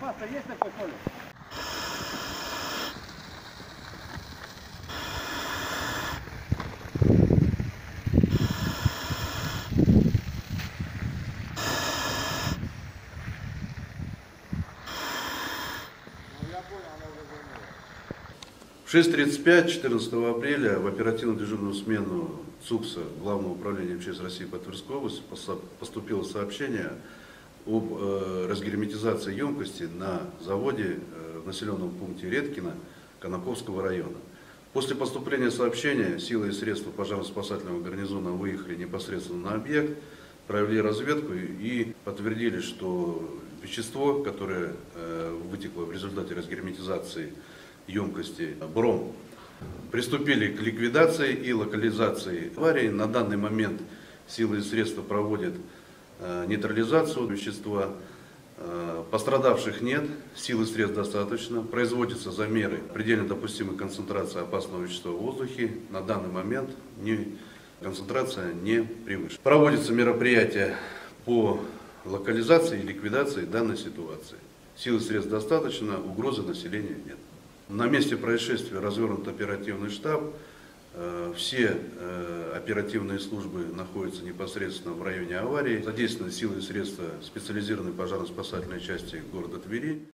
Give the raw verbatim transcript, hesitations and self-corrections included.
Паста есть такой, Коля? В шесть тридцать пять четырнадцатого апреля в оперативно-дежурную смену ЦУКСа Главного управления МЧС России по Тверской области поступило сообщение об э, разгерметизации емкости на заводе э, в населенном пункте Редкино Конаковского района. После поступления сообщения силы и средства пожарно-спасательного гарнизона выехали непосредственно на объект, провели разведку и подтвердили, что вещество, которое э, вытекло в результате разгерметизации емкости бром, приступили к ликвидации и локализации аварии. На данный момент силы и средства проводят э, нейтрализацию вещества. Э, пострадавших нет, сил и средств достаточно. Производятся замеры предельно допустимой концентрации опасного вещества в воздухе. На данный момент не, концентрация не превышена. Проводятся мероприятия по локализации и ликвидации данной ситуации. Сил и средств достаточно, угрозы населению нет. На месте происшествия развернут оперативный штаб. Все оперативные службы находятся непосредственно в районе аварии. Задействованы силы и средства специализированной пожарно-спасательной части города Твери.